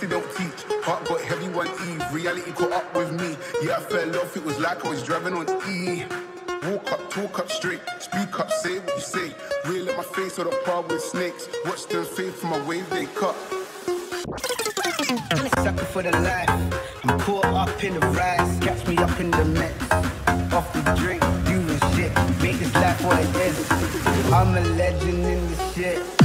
they don't teach. Heart got heavy one eve, reality caught up with me. Yeah, I fell off, it was like I was driving on E. Walk up, talk up straight, speak up, say what you say. Real at my face on the par with snakes. Watch them fade from my wave, they cut. Sucker for the life, I'm caught up in the rise. Catch me up in the mix, off the drink, doing shit. Make this life what it is. I'm a legend in this shit.